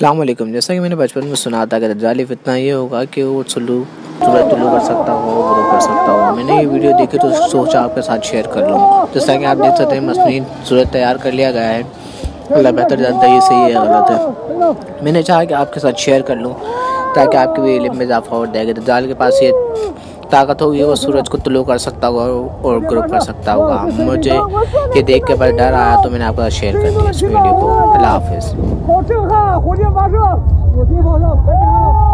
अस्सलामुअलैकुम। जैसा कि मैंने बचपन में सुना था कि दज्जाल फितना ये होगा कि वो सूरज तुलू कर सकता हो, गुरूब कर सकता हो। मैंने ये वीडियो देखी तो सोचा आपके साथ शेयर कर लूँ। जैसा कि आप देख सकते हैं मसनूई सूरज तैयार कर लिया गया है। अल्लाह बेहतर जानता है ये सही है गलत है। मैंने चाहा कि आपके साथ शेयर कर लूँ ताकि आपके भी इल्म में इजाफा हो जाएगा। दज्जाल के पास ये ताकत होगी, वो सूरज को तुलू कर सकता होगा और गुरूब कर सकता होगा। मुझे ये देख के बड़ा डर आया तो मैंने आपके साथ शेयर कर दिया इस वीडियो को। अल्लाह हाफिज़।